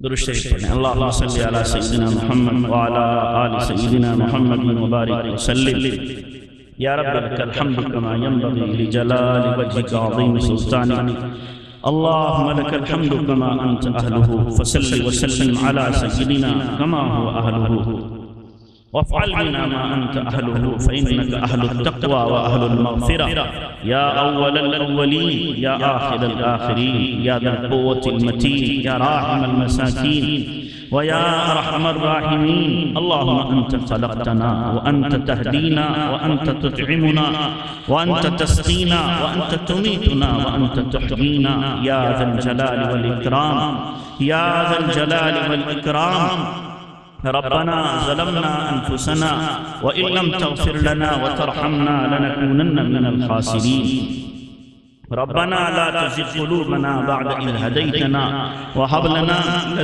درود شریف پڑھیں۔ اللہم صلی علی سیدنا محمد وعلی آل سیدنا محمد مبارک وسلم۔ یا رب لک الحمد کما ینبغی لجلال وجہک عظیم سلطانک، اللہم لک الحمد کما انت اہلہ، فصل وسلم علی سیدنا کما هو اہلہ، وافعل بنا ما انت اہلہ فإنک اہل التقوی واہل المغفرہ، یا اول الاولین یا آخر الآخرین، یا ذا القوة المتین، یا راحم المساکین ویا ارحم الراحمین۔ اللہم انت خلقتنا وانت تہدینا وانت تطعمنا وانت تسقینا وانت تمیتنا وانت تحیینا، یا ذا الجلال والاکرام، یا ذا الجلال والاکرام۔ ربنا ظلمنا انفسنا وان لم تغفر لنا وترحمنا لنكونن من الخاسرین۔ ربنا لا تزغ قلوبنا بعد إذ هديتنا وهب لنا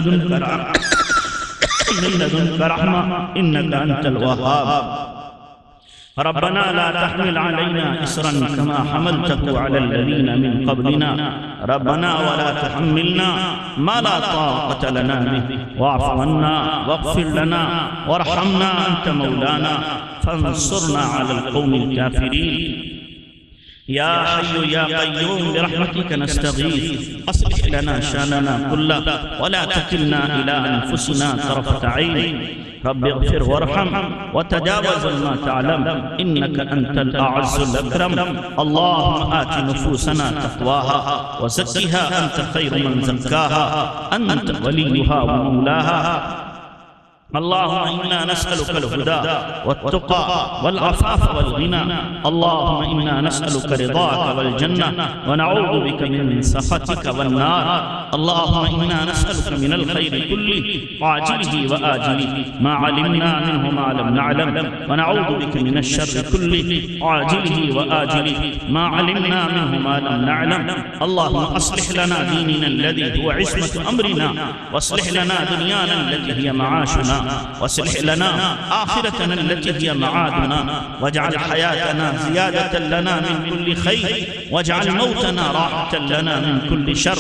من لدنك رحمة إنك أنت الوهاب۔ ربنا لا تحمل علينا إصرا كما حملته على الذين من قبلنا، ربنا ولا تحملنا ما لا طاقة لنا به، واعف عنا واغفر لنا وارحمنا أنت مولانا فانصرنا على القوم الكافرين۔ یا حی یا قیوم برحمتک نستغیث، اصلح لنا شاننا كله ولا تکلنا الى انفسنا طرفة عین، رب اغفر وارحم وتجاوز ما تعلم انك انت الاعز الاکرم۔ اللهم آت نفوسنا تقواها وزکها انت خیر من زکاها انت ولیها ومولاها۔ اللهم إنا نسألك الهدى والتقى والعفاف والغنى، اللهم إنا نسألك رضاك والجنة ونعوذ بك من سخطك والنار، اللهم إنا نسألك من الخير كله عاجله وآجله ما علمنا منه ما لم نعلم، ونعوذ بك من الشر كله عاجله وآجله ما علمنا منه ما لم نعلم، اللهم أصلح لنا ديننا الذي هو عصمة أمرنا، واصلح لنا دنيانا التي هي معاشنا، واصلح لنا آخرتنا التي هي معادنا، واجعل حياتنا زيادة لنا من كل خير، واجعل موتنا راحة لنا من كل شر۔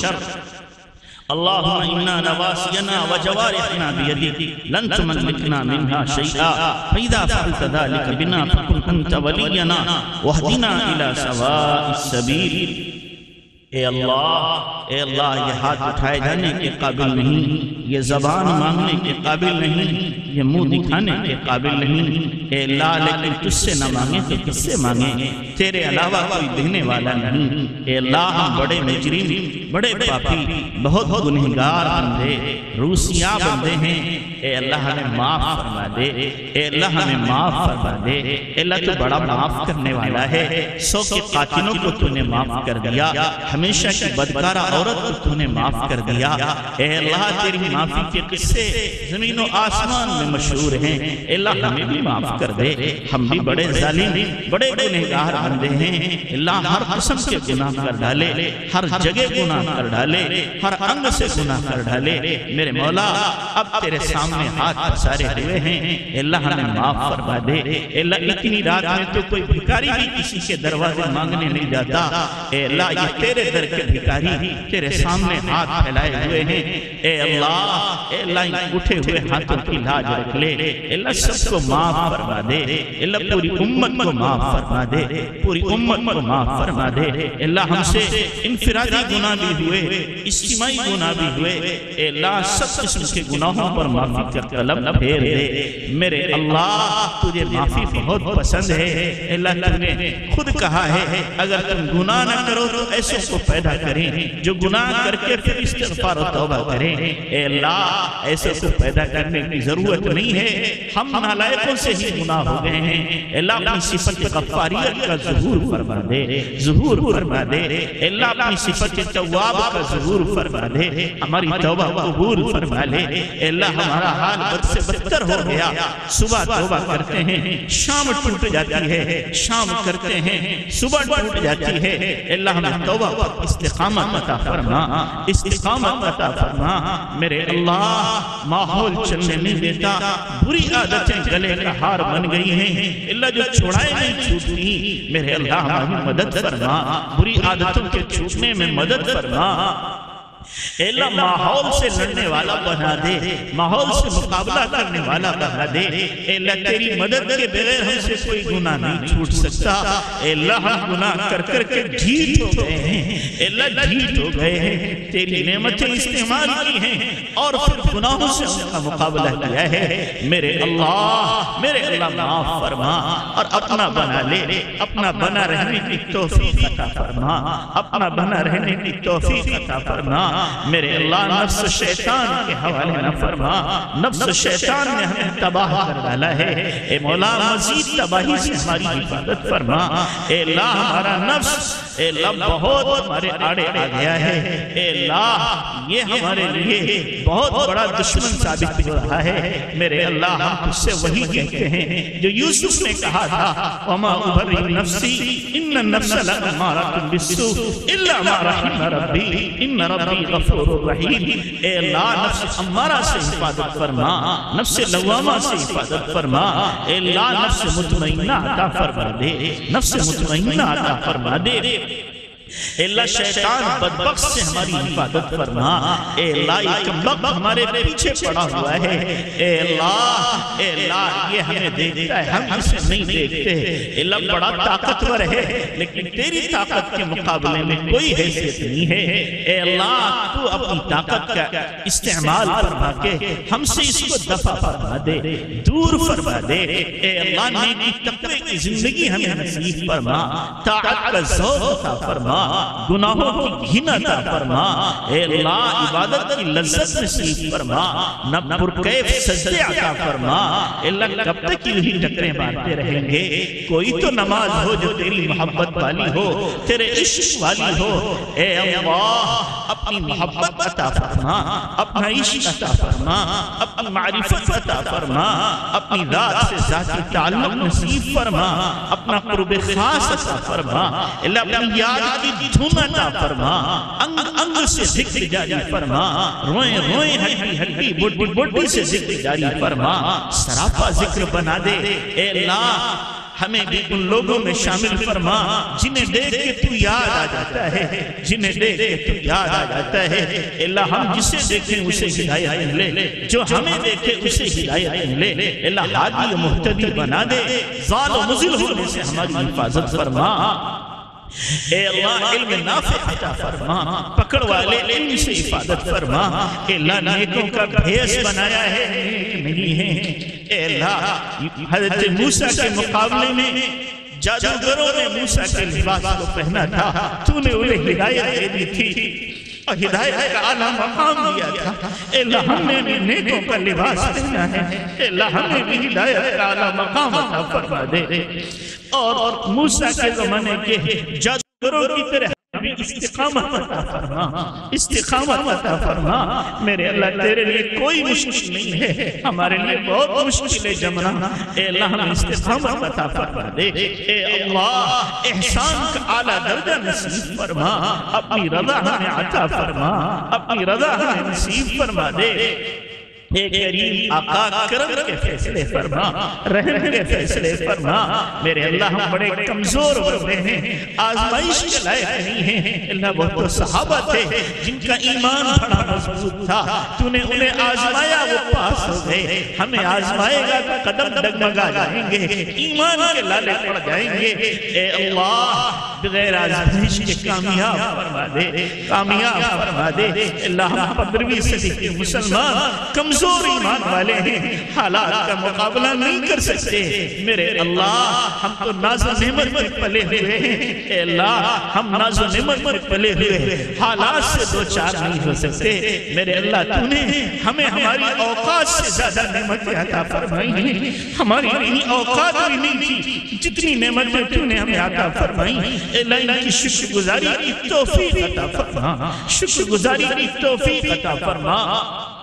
اللهم إنا نواسينا وجوارحنا بيدك لن تملكنا منها شيئا، فإذا فعلت ذلك بنا فكن أنت ولينا واهدنا إلى سواء السبيل۔ اے اللہ یہ ہاتھ اٹھائے جانے کے قابل نہیں، یہ زبان مانگنے کے قابل نہیں، یہ منہ دکھانے کے قابل نہیں، اے اللہ لیکن تجھ سے نہ مانگے تو کس سے مانگے، تیرے علاوہ کوئی دینے والا نہیں۔ اے اللہ ہم بڑے مجرم، بڑے پاپی، بہت گنہگار بندے، روسیاں بندے ہیں، اے اللہ ہمیں معاف فرما دے، اے اللہ ہمیں معاف فرما دے۔ اے اللہ تو بڑا معاف کرنے والا ہے، 100 کے قاتلوں کو تو نے معاف کر دیا، ہمیشہ کی بدکارہ عورت کو تو نے معاف کر دیا۔ اے اللہ تیری معافی کے قصے زمین و آسمان میں مشہور ہیں، اے اللہ ہمیں بھی معاف کر دے، ہم بھی بڑے ظالم بڑے گنہگار بندے ہیں، اللہ ہر قسم کے گناہ کر ڈالے، ہر جگہ گناہ کر ڈالے، ہر انگ سے گناہ کر ڈالے۔ میرے مولا اب تیرے سامنے ہاتھ پسارے ہوئے ہیں، اے اللہ ہمیں معاف فرما دے۔ اے اللہ اتنی رات میں تو کوئی بھکاری بھی کسی کے دروازے مانگنے نہیں جاتا، اے اللہ یہ تیرے در کے بھکاری تیرے سامنے ہاتھ پھیلائے ہوئے ہیں، اے اللہ اٹھے ہوئے ہاتھوں کی لاج رکھ لے، اے اللہ سب کو معاف فرما دے، اے اللہ پوری امت کو معاف فرما دے، پوری امت کو معاف فرما دے۔ اے اللہ ہم سے انفرادی گناہ بھی ہوئے، اجتماعی گناہ بھی ہوئے، اے اللہ سب قسم کے گناہوں پر معافی کا طلب پھیر دے۔ میرے اللہ تجھے معافی بہت پسند ہے، اے اللہ تو نے خود کہا ہے اگر تم گناہ نہ کرو تو ایسے کو پیدا کریں جو گناہ کر کے پھر استغفار و توبہ کریں۔ اے اللہ ایسے کو پیدا کرنے کی ضرورت نہیں ہے، ہم نالائقوں سے ہی گناہ ہو گئے ہیں، اے اللہ اپنی صفت غفاریت کا ظہور فرما دے، ظہور فرما دے، اے اللہ اپنی صفت تواب کا ظہور فرما دے، ہماری توبہ قبول فرما لے۔ اے اللہ ہمارا حال بد سے بدتر ہو گیا، صبح توبہ کرتے ہیں شام ٹوٹ جاتی ہے، شام کرتے ہیں صبح ٹوٹ جاتی ہے، اے اللہ ہمیں توبہ پر استقامت عطا فرما، استقامت عطا فرما۔ میرے اللہ ماحول چلنے نہیں دیتا، بری عادتیں گلے کا ہار بن گئی ہیں، اللہ جو چھوڑائے نہیں چھوٹتی، میرے اللہ ہماری مدد فرما، بری عادتوں کے چھوٹنے میں مدد فرما۔ اے اللہ ماحول سے لڑنے والا بنا دے، ماحول سے مقابلہ کرنے والا بنا دے۔ اے اللہ تیری مدد کے بغیر ہم سے کوئی گناہ نہیں چھوٹ سکتا۔ اے اللہ ہم گناہ کر کر کے ڈھیٹ ہو گئے ہیں، اے اللہ ڈھیٹ ہو گئے ہیں، تیری نعمتیں استعمال کی ہیں اور پھر گناہوں سے ان کا مقابلہ کیا ہے۔ میرے اللہ معاف فرما اور اپنا بنا لے، اپنا بنا رہنے کی توفیق عطا فرما، اپنا بنا رہنے کی توفیق عطا فرما۔ میرے اللہ نفس شیطان کے حوالے نہ فرما، نفس شیطان نے ہمیں تباہ کر ڈالا ہے۔ اے مولا مزید تباہی سے ہماری حفاظت فرما۔ اے اللہ ہمارا نفس اے اللہ بہت ہمارے آڑے آ گیا ہے۔ اے اللہ یہ ہمارے لیے بہت بڑا دشمن ثابت ہو رہا ہے۔ میرے اللہ ہم تجھ سے وہی کہتے ہیں جو یوسف نے کہا تھا، وَمَا أُبَرِّئُ نَفْسِي إِنَّ النَّفْسَ لَأَمَّارَةٌ بِالسُّوءِ إِلَّا مَا رَحِمَ رَبِّي إِنَّ رَبِّي غَفُورٌ رَحِيمٌ۔ اے اللہ نفس امارہ سے حفاظت فرما، نفس لوامہ سے حفاظت فرما۔ اے اللہ نفس مطمئنہ عطا فرما دے، نفس مطمئنہ عطا فرما دے۔ اے اللہ شیطان بدبخت سے ہماری حفاظت فرما۔ اے اللہ یہ کمبخت ہمارے پیچھے پڑا ہوا ہے۔ اے اللہ یہ ہمیں دیکھتا ہے، ہم اسے نہیں دیکھتے۔ اے اللہ بڑا طاقتور ہے لیکن تیری طاقت کے مقابلے میں کوئی حیثیت نہیں ہے۔ اے اللہ تو اپنی طاقت کا استعمال فرما کے ہم سے اس کو دفع فرما دے، دور فرما دے۔ اے اللہ نیکی تقوی کی زندگی ہمیں نصیب فرما، طاعت کا ذوق عطا فرما، گناہوں کی گھن عطا فرما۔ اے اللہ عبادت کی لذت نصیب فرما، نہ پرکیف سجدے عطا فرما۔ اے اللہ کب تک یوں ہی ٹکریں مارتے رہیں گے؟ کوئی تو نماز ہو جو تیری محبت والی ہو، تیرے عشق والی ہو۔ اے اللہ اپنی محبت عطا فرما، اپنا عشق عطا فرما، اپنی معرفت عطا فرما، اپنی ذات سے ذاتی تعلق نصیب فرما، اپنا قرب خاص عطا فرما۔ اے اللہ اپنی یاد کی دھن عطا فرما، انگ انگ سے ذکر جاری فرما، روئیں روئیں ہڈی ہڈی بڑی بڑی سے ذکر جاری فرما، سراپا ذکر بنا دے۔ اے اللہ ہمیں بھی ان لوگوں میں شامل فرما جنہیں دیکھ کے تو یاد آ جاتا ہے، جنہیں دیکھ کے تو یاد آ جاتا ہے۔ اے اللہ ہم جسے دیکھیں اسے ہدایت ملے، جو ہمیں دیکھے اسے ہدایت ملے۔ اے اللہ ہادی و مہتدی بنا دے، ضال و مضل ہونے سے ہماری حفاظت فرما۔ اے اللہ علم نافع عطا فرما، پکڑ والے علم سے حفاظت فرما۔ اے اللہ نیکوں کا بھیس بنایا ہے، نیک نہیں ہے۔ اے اللہ حضرت موسیٰ کے مقابلے میں جادوگروں نے موسیٰ کے لباس کو پہنا تھا، تو نے انہیں ہدایت دے دی تھی اور ہدایت کا اعلیٰ مقام دیا تھا۔ اے اللہ ہم نے بھی نیکوں کا لباس پہنا ہے، اے اللہ ہمیں بھی ہدایت کا اعلیٰ مقام عطا فرما دے۔ اور موسیٰ کے زمانے کے جادوگروں کی طرح استقامت عطا فرما، استقامت عطا فرما۔ میرے اللہ تیرے لیے کوئی مشکل نہیں ہے، ہمارے لیے بہت مشکل ہے جمنا۔ اے اللہ ہمیں استقامت عطا فرما دے۔ اے اللہ احسان کا اعلیٰ درجہ نصیب فرما، اپنی رضا ہمیں عطا فرما، اپنی رضا ہمیں نصیب فرما دے۔ اے کریم آقا کرم کے فیصلے فرما، رحم کے فیصلے فرما۔ میرے اللہ ہم بڑے کمزور بندے ہیں، آزمائش کے لائق نہیں ہیں۔ اللہ وہ تو صحابہ تھے جن کا ایمان بڑا مضبوط تھا، تو نے انہیں آزمایا وہ پاس ہو گئے۔ ہمیں آزمائے گا تو قدم ڈگمگا جائیں گے، ایمان کے لالے پڑ جائیں گے۔ اے اللہ بغیر آزمائش کے کامیاب فرما دے، کامیاب فرما دے۔ اللہ ہم 15ویں صدی کے مسلمان کمزور ایمان والے ہیں، حالات کا مقابلہ نہیں کر سکتے۔ میرے اللہ ہم تو ناز و نعمت میں پلے ہوئے ہیں، اے اللہ ہم ناز و نعمت میں پلے ہوئے حالات سے دو چار نہیں ہو سکتے۔ میرے اللہ تو نے ہمیں ہماری اوقات سے زیادہ نعمتیں عطا فرمائی ہیں، ہماری اتنی اوقات بھی نہیں تھی جتنی نعمتیں تو نے ہمیں عطا فرمائی۔ اے اللہ ان کی شکر گزاری کی توفیق عطا فرما، شکر گزاری کی توفیق عطا فرما۔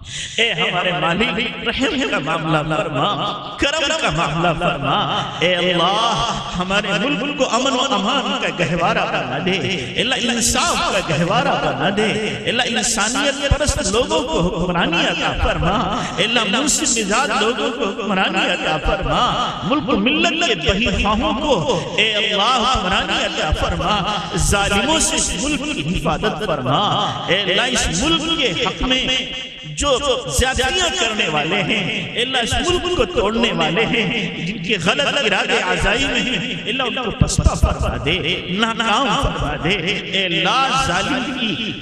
اے ہمارے مالک رحم کا معاملہ فرما، کرم کا معاملہ فرما۔ اے اللہ ہمارے ملک کو امن و امان کا گہوارہ بنا دے، اللہ انصاف کا گہوارہ بنا دے، اللہ انسانیت پرست لوگوں کو حکمرانی عطا فرما، اللہ منصف مزاج لوگوں کو حکمرانی عطا فرما، ملک و ملت کے بہی خواہوں کو اے اللہ حکمرانی عطا فرما، ظالموں سے اس ملک کی حفاظت فرما۔ اے اللہ اس ملک کے حق میں جو زیادتیاں کرنے والے ہیں، اللہ اس ملک کو توڑنے والے ہیں، جن کے غلط ارادے عزائم ہیں، اللہ ان کو پسپا فرما دے، ناکام فرما دے۔ اے اللہ ظالم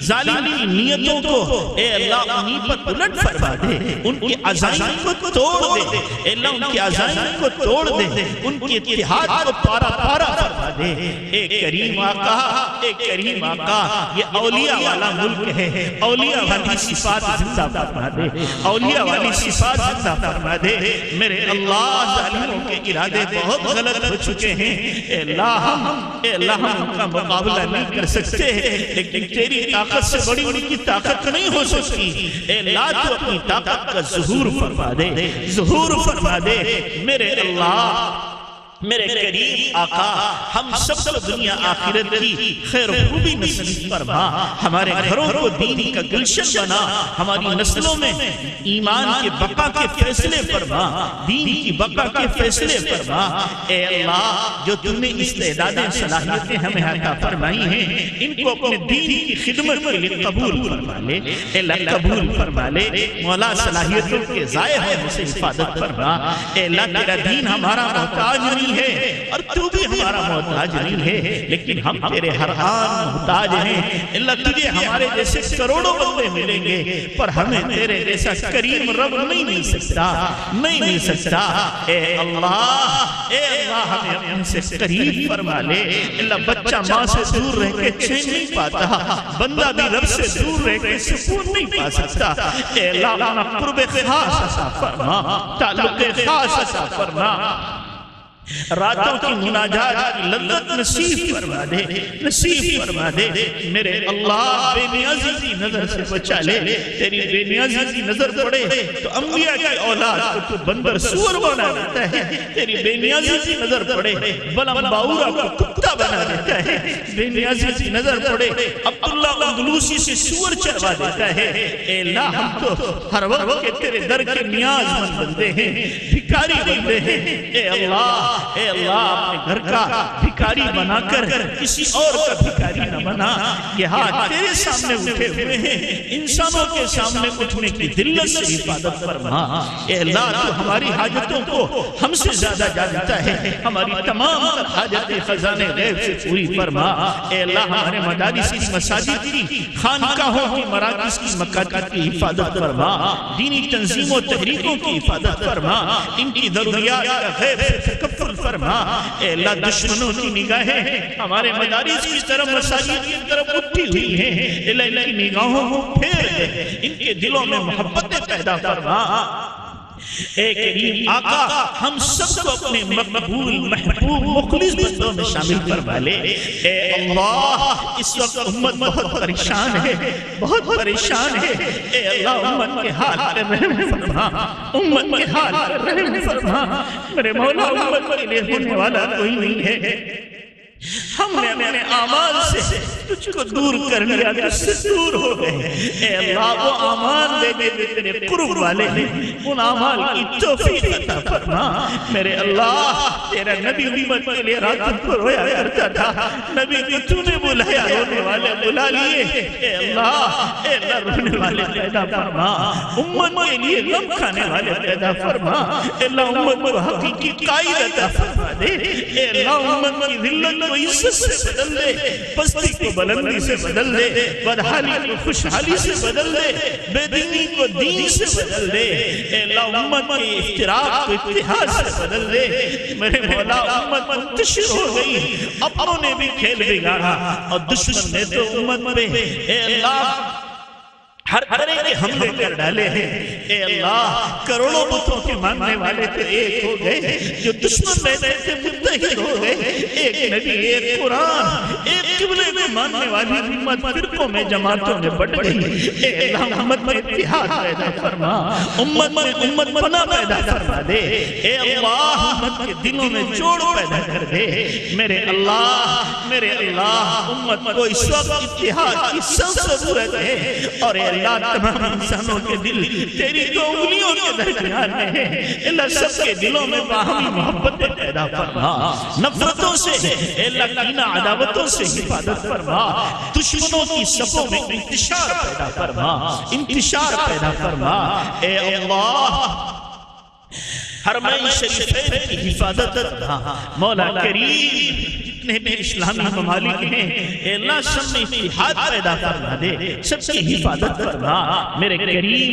کی نیتوں کو اے اللہ انہی پر الٹ فرما دے، ان کے عزائم کو توڑ دے، اے اللہ ان کے عزائم کو توڑ دے، ان کے اتحاد کو پارا پارا فرما دے۔ اے کریم آقا، اے کریم آقا، یہ اولیاء والا ملک ہے، اولیاء والی صفات زندہ فرما دے، اولیاء والی صفات زندہ فرما دے۔ میرے اللہ ظالموں کے ارادے بہت غلط ہو چکے ہیں، اے اللہ ہم ان کا مقابلہ نہیں کر سکتے، لیکن تیری طاقت سے بڑی ان کی طاقت نہیں ہو سکتی۔ اے اللہ تو اپنی طاقت کا ظہور فرما دے، ظہور فرما دے۔ میرے اللہ، میرے کریم آقا، ہم سب کو دنیا آخرت کی خیر و خوبی نصیب فرما، ہمارے گھروں کو دین کا گلشن بنا، ہماری نسلوں میں ایمان کے بقا کے فیصلے فرما، دین کی بقا کے فیصلے فرما۔ اے اللہ جو تم نے استعدادیں صلاحیتیں ہمیں عطا فرمائی ہیں، ان کو اپنے دین کی خدمت کے لیے قبول فرما لے، اے اللہ قبول فرما لے۔ مولا صلاحیتوں کے ضائع ہونے سے حفاظت فرما۔ اے اللہ تیرا دین ہمارا محتاج نہیں ہے اور تو بھی ہمارا محتاج نہیں ہے، لیکن ہم تیرے ہر آن محتاج ہیں۔ اللہ تجھے ہمارے جیسے کروڑوں بندے ملیں گے، پر ہمیں تیرے جیسا کریم رب نہیں مل سکتا، نہیں مل سکتا۔ اے اللہ ہمیں اپنے سے قریب فرما لے۔ اللہ بچہ ماں سے دور رہ کے چین نہیں پاتا، بندہ بھی رب سے دور رہ کے سکون نہیں پا سکتا۔ اے اللہ اپنا قرب خاص عطا فرما، تعلق خاص عطا فرما، راتوں کی مناجات کی لذت نصیب فرما دے، نصیب فرما دے۔ میرے اللہ بے نیازی کی نظر سے بچا لے، تیری بے نیازی کی نظر پڑے تو انبیاء کی اولاد کو تو بندر سور بنا دیتا ہے، تیری بے نیازی کی نظر پڑے بلم باورا کو کتا بنا دیتا ہے، بے نیازی کی نظر پڑے عبداللہ اندلوسی سے سور چروا دیتا ہے۔ اے اللہ ہم تو ہر وقت کے تیرے در کے نیاز مند بندے ہیں، بھکاری بندے ہیں۔ اے اللہ، اے اللہ اپنے گھر کا بھکاری بنا کر کسی اور کا بھکاری نہ بنا۔ یہ ہاتھ تیرے سامنے اٹھے ہوئے ہیں، انسانوں کے سامنے اٹھنے کی ذلت سے حفاظت فرما۔ اے اللہ تو ہماری حاجتوں کو ہم سے زیادہ جانتا ہے، ہماری تمام حاجتیں خزانے غیب سے پوری فرما۔ اے اللہ ہمارے مدارس کی، مساجد کی، خانقاہوں کی، مراکز کی، مکاتب کی حفاظت فرما، دینی تنظیم و تحریکوں کی حفاظت فرما، ان کی ضروریات کا غیب سے تکفل فرما۔ اے اللہ دشمنوں کی نگاہیں ہمارے مدارس کی طرف، مساجد کی طرف اٹھی ہوئی ہیں، اے اللہ ان کی نگاہوں کو پھیر دے، ان کے دلوں میں محبتیں پیدا فرما۔ اے کریم آقا ہم سب کو اپنے مقبول محبوب مخلص بندوں میں شامل فرما لے۔ اے اللہ اس وقت امت بہت پریشان ہے، بہت پریشان ہے۔ اے اللہ امت کے حال پر رحم فرما، امت کے حال پر رحم فرما۔ میرے مولا امت کے لیے ہونے والا کوئی نہیں ہے، ہم نے اپنے اعمال سے تجھ کو دور کر لیا، تجھ سے دور ہو گئے۔ اے اللہ وہ اعمال دے دے تیرے قرب والے ہیں، ان اعمال کی توفیق عطا فرما۔ میرے اللہ تیرا نبی امت کے لیے راتوں کو رویا کرتا تھا، نبی کو تو نے بلایا، رونے والے بلا لیے۔ اے اللہ رونے والے پیدا فرما، امت کے لیے غم کھانے والے پیدا فرما۔ اے اللہ امت کو حقیقی قائد عطا فرما دے۔ اے اللہ امت کی ذلت کو عزت سے بدل دے، پستی کو بلندی سے بدل دے، بدحالی کو خوشحالی سے بدل دے، بے دینی کو دین سے بدل دے۔ اے اللہ امت کے افتراق کو اتحاد سے بدل دے۔ میرے مولا امت منتشر ہو گئی، اپنوں نے بھی کھیل بگاڑا اور دشمن نے تو امت پہ اے اللہ ہر طرح کے حملے کر ڈالے ہیں۔ اے اللہ کروڑوں بتوں کے ماننے والے تھے ایک ہو گئے، جو دشمن رہتے تھے متحد ہو گئے، ایک نبی، ایک قرآن، ایک قبلے میں ماننے والی امت فرقوں میں جماعتوں میں بٹ گئی۔ اے اللہ امت میں اتحاد پیدا فرما، امت پناہ پیدا فرما دے۔ اے اللہ امت کے دلوں میں جوڑ پیدا کر دے۔ میرے اللہ امت کو اس وقت اتحاد کی سخت ضرورت ہے، اور اے اللہ تمام انسانوں کے دل تیری دو انگلیوں کے درمیان میں ہیں۔ اللہ سب کے دلوں میں باہمی محبت پیدا فرما، نفرتوں سے اے اللہ کینہ عداوتوں سے حفاظت فرما، دشمنوں کی صفوں میں انتشار پیدا فرما۔ اے اللہ حرمین شریفین کی حفاظت فرما، مولا کریم جتنے بھی اسلامی ممالک ہیں اے اللہ سب میں اتحاد پیدا فرما دے، سب کی حفاظت فرما۔ میرے کریم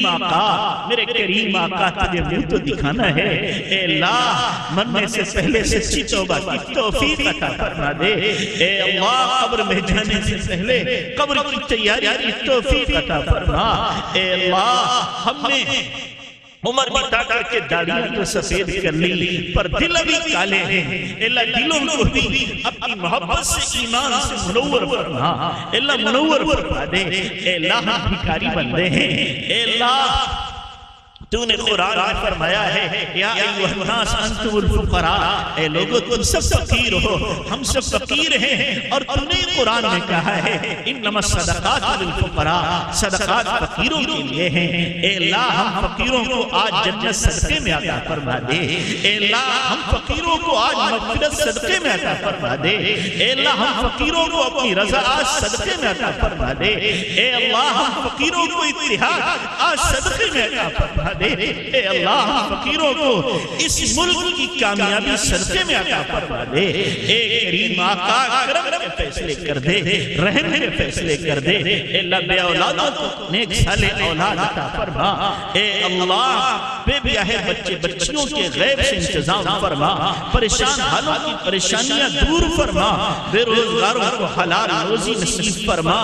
آقا تجھے منہ تو دکھانا ہے، اے اللہ مرنے سے پہلے سچی توبہ کی توفیق عطا فرما دے۔ اے اللہ قبر میں جانے سے پہلے قبر کی تیاری کی توفیق عطا فرما۔ اے اللہ ہم نے عمر بتا کر کے داڑیاں تو سفید کر لی پر دل ابھی کالے ہیں، اللہ دلوں کو بھی اپنی محبت سے ایمان سے منور فرما، اللہ منور فرما دے۔ اے اللہ ہم بھکاری بندے ہیں، اے اللہ تو نے قرآن میں فرمایا ہے یا ایوہ الناس انتم الفقراء، اے لوگو تم سب فقیر ہو، ہم سب فقیر ہیں، اور تو نے قرآن میں کہا ہے انما الصدقات للفقراء، صدقات فقیروں کے لیے ہیں۔ اے اللہ ہم فقیروں کو آج جنت صدقے میں عطا فرما دے، اے اللہ ہم فقیروں کو آج مغفرت صدقے میں عطا فرما دے، اے اللہ ہم فقیروں کو اپنی رضا آج صدقے میں عطا فرما دے، اے اللہ ہم فقیروں کو اتحاد آج صدقے میں عطا فرما دے، اے اللہ ہم فقیروں کو اس ملک کی کامیابی صدقے میں عطا فرما دے۔ اے کریم آقا کرم کے فیصلے کر دے، رحم کے فیصلے کر دے، اے اللہ بے اولادوں کو نیک صالح اولاد عطا فرما۔ اے اللہ بے بیاہ بچے بچیوں کے غیب سے انتظام فرما، پریشان حالوں کی پریشانیاں دور فرما، بے روزگاروں کو حلال روزی نصیب فرما،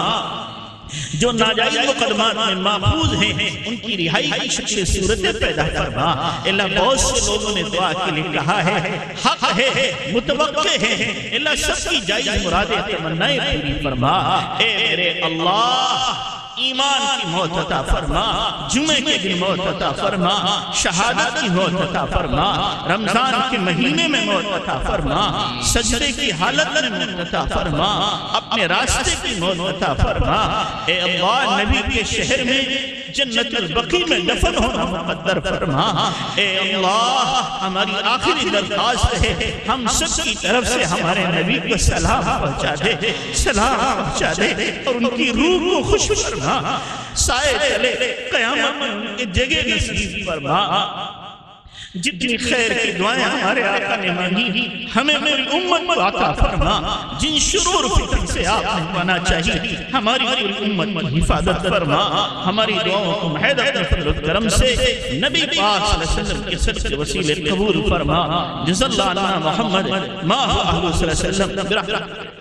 جو ناجائز مقدمات میں محفوظ ہیں ان کی رہائی کی شکل صورتیں پیدا فرما۔ اللہ بہت سے لوگوں نے دعا کے لیے کہا ہے، حق ہے، متوقع ہے، اللہ سب کی جائز مرادیں تمنائیں پوری فرما۔ اے میرے اللہ ایمان کی موت عطا فرما، جمعے کے دن موت عطا فرما، شہادت کی موت عطا فرما، رمضان کے مہینے میں موت عطا فرما، سجدے کی حالت میں موت عطا فرما، اپنے راستے کی موت عطا فرما۔ اے اللہ نبی کے شہر میں جنت البقیع میں دفن ہونا مقدر فرما۔ اے اللہ ہماری آخری درخواست ہے، ہم سب کی طرف سے ہمارے نبی کو سلام پہنچا دے، اور ان کی روح کو خوش فرما، سائے چلے قیامت میں ان کے جگہ نصیب فرما۔ جتنی خیر کی دعائیں ہمارے آقا نے مانگی ہمیں میری امت کو عطا فرما، جن شرور فتن سے آپ نے پناہ چاہی ہماری پوری امت کی حفاظت فرما، ہماری دعاؤں کو محض اپنے فضل و کرم سے نبی پاک صلی اللہ علیہ وسلم کے صدقے وسیلے قبول فرما۔ جزا اللہ عنا محمد ما هو اهل صلی اللہ علیہ وسلم برحمتہ